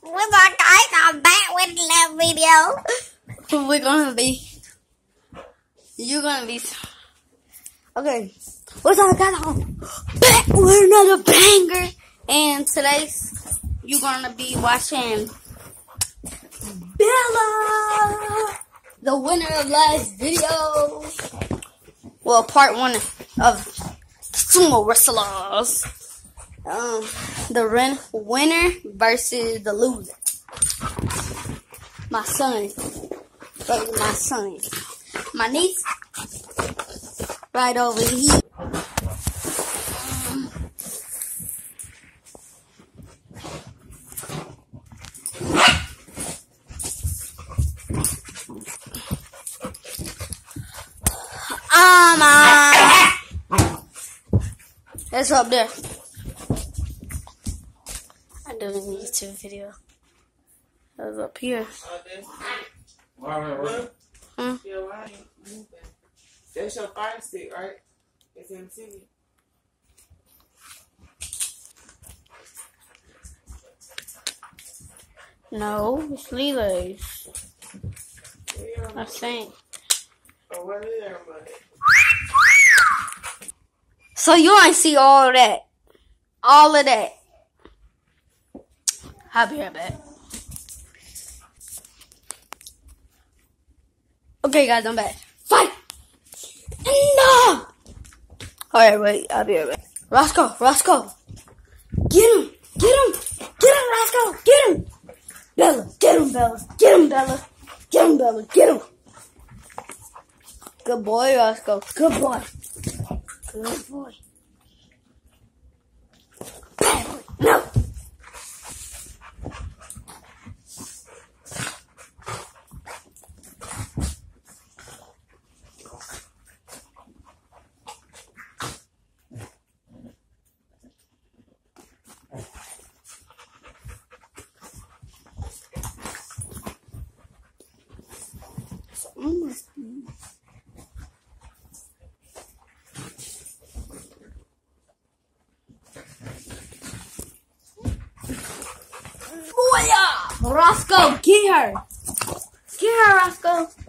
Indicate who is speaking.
Speaker 1: What's up, guys? I'm back with another video. You're gonna be. Okay. What's up, guys? I'm back with another banger. And today, you're gonna be watching Bella, the winner of last video. Well, part one of Sumo Wrestlers. The winner versus the loser. My son versus my son. My niece right over here. It's up there. I'm doing a YouTube video. That was up here.
Speaker 2: That's your fire stick, right? It's in the TV.
Speaker 1: No, it's Leela's. I think.
Speaker 2: Oh, what is everybody?
Speaker 1: So you ain't see all of that. All of that. I'll be right back. Okay, guys, I'm back. Fight! No! Alright, wait, I'll be right back. Roscoe! Get him! Roscoe! Get him! Bella! Get him, Bella! Get him! Good boy, Roscoe. Good boy. Bad boy. No! Roscoe, get her! Roscoe!